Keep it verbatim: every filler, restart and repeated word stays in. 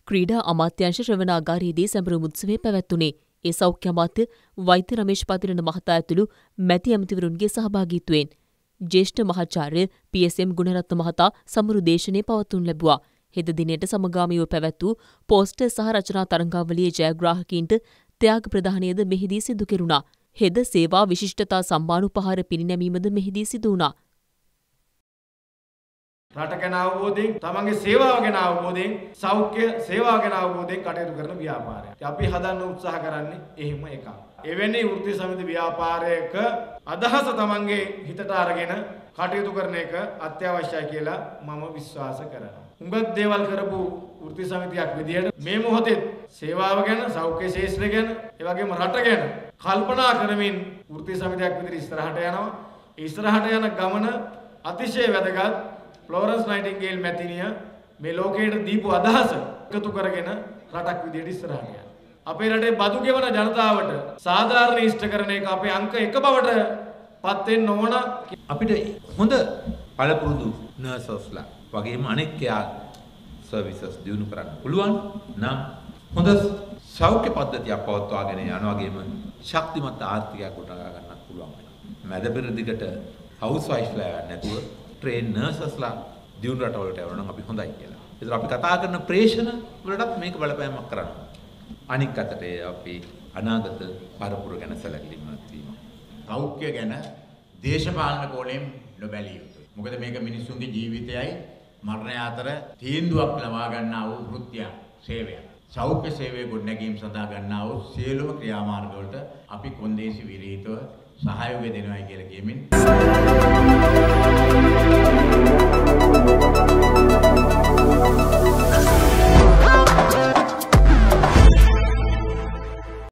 ක්‍රීඩා අමාත්‍යාංශ ශ්‍රවණාගාරයේදී සැමරුම් උත්සවය පැවැත්වුණේ. ඒ සෞඛ්‍ය අමාත්‍ය වෛද්‍ය රමේෂ් පතිරණ මහතා ඇතුළු මැති ඇමතිවරුන්ගේ සහභාගීත්වයෙන් ජ්‍යෙෂ්ඨ මහාචාර්ය පී එස් එම් ගුණරත්න මහතා සමරු දේශනය පවත්වනු ලැබුවා. හෙද දිනයට සමගාමීව පැවැත් වූ පෝස්ටර් සහ රචනා තරංගාවලියේ ජයග්‍රාහකීන්ට ත්‍යාග ප්‍රදානයද මෙහිදී සිදු කෙරුණා. හෙද සේවා විශිෂ්ටතා සම්මාන උපහාර පිරිනැමීමද මෙහිදී සිදු වුණා. රට ගැන අවබෝධයෙන් තමන්ගේ සේවාව ගැන අවබෝධයෙන් සෞඛ්‍ය සේවාව ගැන අවබෝධයෙන් කටයුතු කරන ව්‍යාපාරයක්. අපි හදන්න උත්සාහ කරන්නේ එහෙම එකක්. එවැනි වෘත්ති සමිති ව්‍යාපාරයක අදහස තමන්ගේ හිතට අරගෙන කටයුතු කරන එක අත්‍යවශ්‍යයි කියලා මම විශ්වාස කරනවා. හුඟක් දේවල් කරපු වෘත්ති සමිතියක් විදිහට මේ මොහොතේ සේවාව ගැන සෞඛ්‍ය ශාස්ත්‍රය ගැන ඒ වගේම රට ගැන කල්පනා කරමින් වෘත්ති සමිතියක් විදිහට ඉස්සරහට යනවා. ඉස්සරහට යන ගමන අතිශය වැදගත්. ෆ්ලෝරන්ස් නයිටින්ගේල් මැතිණිය මේ ලෝකයට දීපු අදහස එකතු කරගෙන රටක් විදියට ඉස්සරහට යනවා. අපේ රටේ බදු ගෙවන ජනතාවට සාධාරණ ඉෂ්ට කරන එක අපේ අංක එක බවට පත් වෙන්න ඕන. අපිට හොඳ පළපුරුදු නර්සස්ලා වගේම අනෙක් යා සර්විසස් දිනු කරන්න පුළුවන් නම් හොඳ සෞඛ්‍ය පද්ධතියක් පවත්වාගෙන යන වගේම ශක්තිමත් ආර්ථිකයක් ගොඩනගා ගන්නත් පුළුවන් වෙනවා. මැද පෙරදිගට හවුස් වයිෆ්ලා නැතුව ට්‍රේන් නර්සස්ලා දියුණු රටවලට යවනවා නම් අපි හොඳයි කියලා. ඒතර අපි කතා කරන ප්‍රේෂණ වලටත් මේක බලපෑමක් කරනවා. අනික් අතට අපි අනාගත පරපුර ගැන සැලකිලිමත් වීම. සෞඛ්‍ය ගැන දේශපාලන කෝණයෙන් නොබැලිය යුතුයි. මොකද මේක මිනිසුන්ගේ ජීවිතයයි මරණය අතර තීන්දුවක් ලබා ගන්නා වූ වෘත්තියක් සේවයක්. සෞඛ්‍ය සේවය ගොඩනැගීම සඳහා ගන්නා වූ සියලුම ක්‍රියාමාර්ග වලට අපි කොන්දේසි විරහිතව සහයෝගය දෙනවායි කියලා කියමින් Thank you.